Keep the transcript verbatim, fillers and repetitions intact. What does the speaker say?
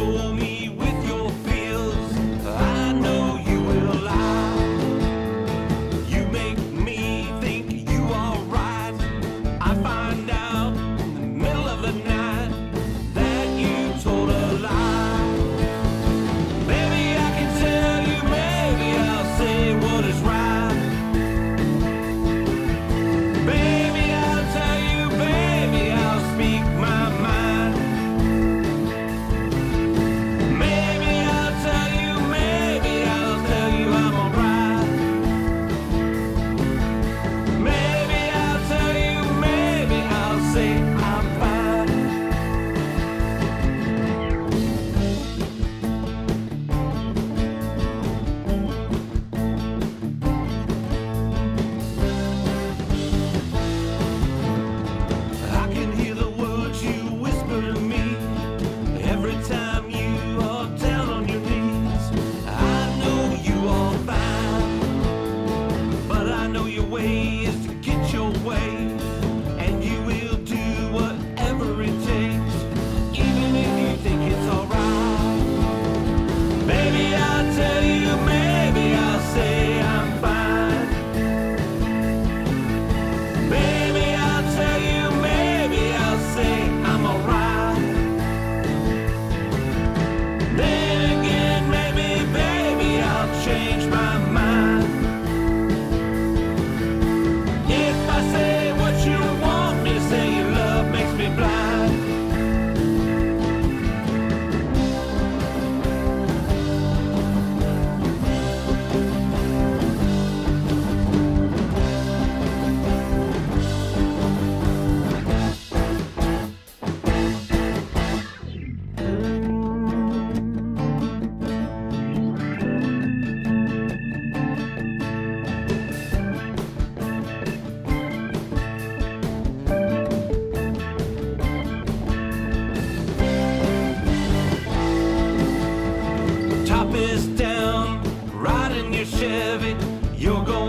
control me with your fears. I know you will lie. You make me think you are right. I find out in the middle of the night that you told a lie. Maybe I can tell you, maybe I'll say what is right. Baby, I'll tell you, baby, I'll speak my mind. Maybe I'll tell you, maybe I'll tell you I'm alright. Maybe I'll tell you, maybe I'll say I'm fine. I can hear the words you whisper to me every time you are down on your knees. I know you are fine, but I know your way is to get your way, and you will do whatever it takes, even if you think it's alright. Baby, I'll tell you, maybe I'll say I'm fine. Baby, I'll tell you, maybe I'll say I'm alright. Then again, maybe, baby, I'll change my mind. If I say what you want me to say, your love makes me blind. Top is down, riding your Chevy. You're going